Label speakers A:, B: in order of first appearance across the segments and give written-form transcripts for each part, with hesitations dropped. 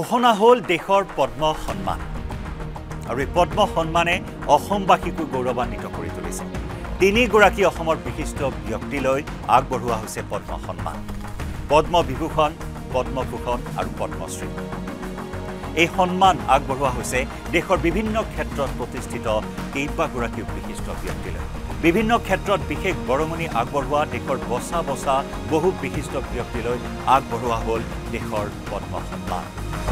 A: ঘোষণা হল দেশৰ পদ্ম সন্মান আৰু এই পদ্ম সন্মানে অসমবাসীকো গৌৰৱান্বিত কৰি তুলিছে তিনিগৰাকী অসমৰ বিশিষ্ট ব্যক্তিলৈ আগবঢ়োৱা হৈছে পদ্ম সন্মান পদ্ম বিভূষণ পদ্মভূষণ আৰু পদ্মশ্ৰী এই সন্মান আগবঢ়োৱা হৈছে দেশৰ বিভিন্ন ক্ষেত্ৰত প্ৰতিষ্ঠিত কেইবাগৰাকী বিশিষ্ট ব্যক্তিলৈ বিভিন্ন ক্ষেত্ৰত বিশেষ বৰঙণি আগবঢ়োৱা দেশৰ বছা বছা বহু বিশিষ্ট ব্যক্তিলৈ আগবঢ়োৱা হল দেশৰ পদ্ম সন্মান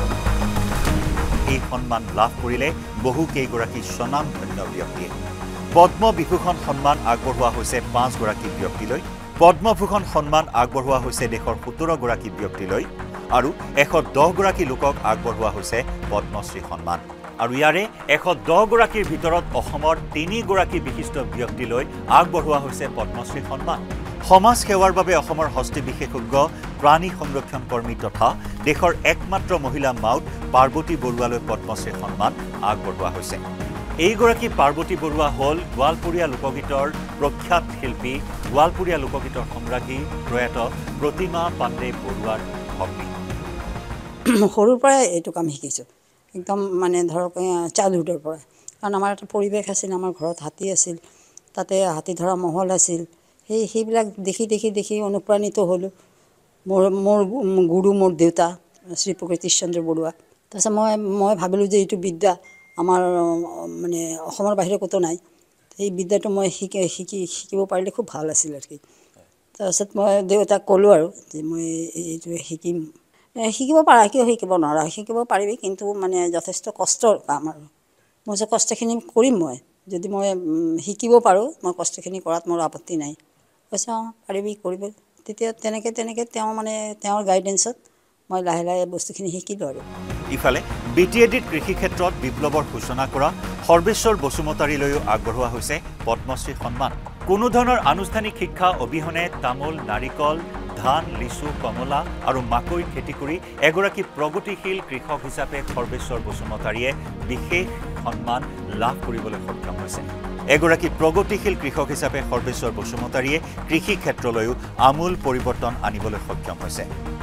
A: এই সন্মান লাভ কৰিলে বহু কেইগৰাকী স্বনামধন্য ব্যক্তিয়ে পদ্ম বিভূষণ সন্মান আগবঢ়োৱা হৈছে 5 গৰাকী ব্যক্তিলৈ পদ্মভূষণ সন্মান আগবঢ়োৱা হৈছে দেশৰ 17 গৰাকী ব্যক্তিলৈ আৰু 110 গৰাকী লোকক আগবঢ়োৱা হৈছে পদ্মশ্ৰী সন্মান আৰু ইয়াৰে 110 গৰাকীৰ ভিতৰত অসমৰ 3 গৰাকী বিশিষ্ট ব্যক্তিলৈ আগবঢ়োৱা হৈছে পদ্মশ্ৰী সন্মান সমাজ সেৱাৰ বাবে অসমৰ হস্তি বিশেষজ্ঞ প্ৰাণী সংৰক্ষণ কৰ্মী তথা দেশৰ একমাত্ৰ মহিলা মাউট পাৰ্বতী বৰুৱালৈ পদ্মশ্ৰী সন্মান আগবঢ়োৱা হৈছে এইগৰাকী পাৰ্বতী বৰুৱা হল গোৱালপুৰীয়া লোকগীতৰ প্ৰখ্যাত শিল্পী গোৱালপুৰীয়া লোকগীতৰ সম্ৰাজ্ঞী প্ৰয়াত প্ৰতিমা পাণ্ডে বৰুৱাৰ ভগ্নী
B: সৰুৰ পৰা এইটো কাম শিকিছোঁ একদম মানে ধৰক চাইল্ডহুডৰ পৰা কাৰণ আমাৰ এটা পৰিৱেশ আছিল আমাৰ ঘৰত হাতী আছিল তাতে হাতী ধৰা মহল আছিল সেইবিলাক দেখি অনুপ্ৰাণিত হ'লোঁ মোৰ গুৰু মোৰ দেউতা শ্ৰী প্ৰকৃতিশ চন্দ্ৰ বৰুৱা তাৰপিছত মই ভাবিলোঁ যে এইটো বিদ্যা আমাৰ মানে অসমৰ বাহিৰে ক'তো নাই এই বিদ্যাটো মই শিকিব পাৰিলে খুব ভাল আছিল আৰু কি তাৰপিছত মই দেউতাক ক'লোঁ আৰু যে মই এইটো শিকিব পাৰা কিয় শিকিব নোৱাৰা শিকিব পাৰিবি কিন্তু মানে যথেষ্ট কষ্টৰ কাম আৰু মই যে কষ্টখিনি কৰিম মই যদি মই শিকিব পাৰোঁ মই কষ্টখিনি কৰাত মোৰ আপত্তি নাই কৈছে পাৰিবি কৰিব তেতিয়া তেনেকৈ তেওঁ মানে তেওঁৰ গাইডেন্সত মই লাহে লাহে বস্তুখিনি শিকিলোঁ আৰু
A: ইফালে বিটিএডিত কৃষি ক্ষেত্ৰত বিপ্লৱৰ সূচনা কৰা সৰ্বেশ্বৰ বসুমতাৰীলৈও আগবঢ়োৱা হৈছে পদ্মশ্ৰী সন্মান কোনো ধৰণৰ আনুষ্ঠানিক শিক্ষা অবিহনে তামোল নাৰিকল ধান লিচু কমলা আৰু মাকৈ খেতি কৰি এগৰাকী প্ৰগতিশীল কৃষক হিচাপে সৰ্বেশ্বৰ বসুমতাৰীয়ে বিশেষ সন্মান লাভ কৰিবলৈ সক্ষম হৈছে এগৰাকী প্ৰগতিশীল কৃষক হিচাপে সৰ্বেশ্বৰ বসুমতাৰীয়ে কৃষি ক্ষেত্ৰলৈও আমূল পৰিৱৰ্তন আনিবলৈ সক্ষম হৈছে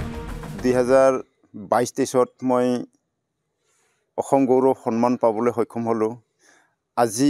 C: 2022-23ত মই অসম গৌৰৱ সন্মান পাবলৈ সক্ষম হ'লোঁ আজি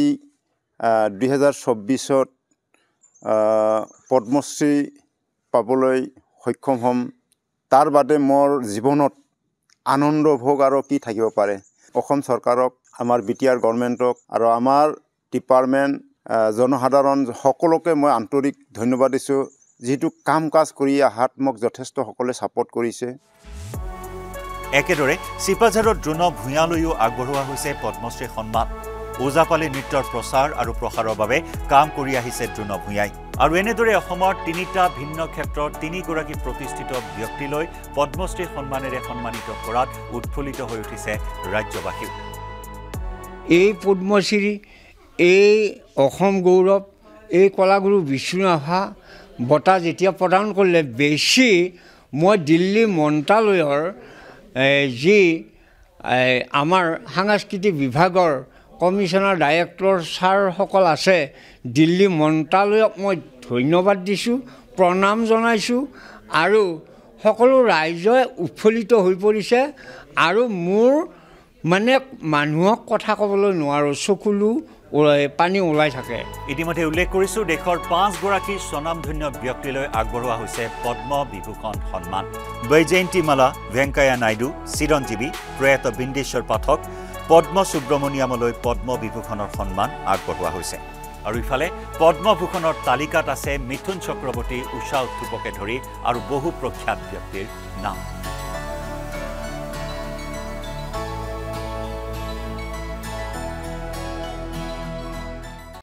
C: 2024ত পদ্মশ্ৰী পাবলৈ সক্ষম হ'ম তাৰ বাদে মোৰ জীৱনত আনন্দ ভোগ আৰু কি থাকিব পাৰে অসম চৰকাৰক আমাৰ বিটিআৰ গভৰ্ণমেণ্টক আৰু আমাৰ ডিপাৰ্টমেণ্ট জনসাধাৰণ সকলোকে মই আন্তৰিক ধন্যবাদ দিছোঁ যেহেতু কাম কাজ কৰি আহাত মোক যথেষ্ট সকলে সাপোৰ্ট কৰিছে
A: একেদৰে সিপাঝাৰৰ দ্ৰোণ ভূঞালৈও আগবঢ়োৱা হৈছে পদ্মশ্ৰী সন্মান ওজাপালি নৃত্যৰ প্ৰচাৰ আৰু প্ৰসাৰৰ বাবে কাম কৰি আহিছে দ্ৰোণ ভূঞাই আৰু এনেদৰে অসমৰ 3টা ভিন্ন ক্ষেত্ৰত 3 গৰাকী প্ৰতিষ্ঠিত ব্যক্তিলৈ পদ্মশ্ৰী সন্মানেৰে সন্মানিত কৰাত উৎফুল্লিত হৈ উঠিছে ৰাজ্যবাসী
D: এই পদ্মশ্ৰী এই অসম গৌৰৱ এই কলাগুৰু বিষ্ণুৰাভা বঁটা যেতিয়া প্ৰদান কৰিলে বেছি মই দিল্লী মন্ত্ৰালয়ৰ যি আমাৰ সাংস্কৃতিক বিভাগৰ কমিশনাৰ ডাইৰেক্টৰ ছাৰসকল আছে দিল্লী মন্ত্ৰালয়ক মই ধন্যবাদ দিছোঁ প্ৰণাম জনাইছোঁ আৰু সকলো ৰাইজে উৎফুল্লিত হৈ পৰিছে আৰু মোৰ মানে মানুহক কথা ক'বলৈ নোৱাৰোঁ চকুলো পানী ওলাই থাকে
A: ইতিমধ্যে উল্লেখ কৰিছোঁ দেশৰ 5 গৰাকী স্বনামধন্য ব্যক্তিলৈ আগবঢ়োৱা হৈছে পদ্ম বিভূষণ সন্মান বৈজয়ন্তীমালা ভেংকায়া নাইডু চিৰঞ্জীৱী প্ৰয়াত বিন্দেশ্বৰ পাঠক পদ্ম সুব্ৰমণিয়ামলৈ পদ্ম বিভূষণৰ সন্মান আগবঢ়োৱা হৈছে আৰু ইফালে পদ্মভূষণৰ তালিকাত আছে মিথুন চক্ৰৱৰ্তী উষা উত্থুপকে ধৰি আৰু বহু প্ৰখ্যাত ব্যক্তিৰ নাম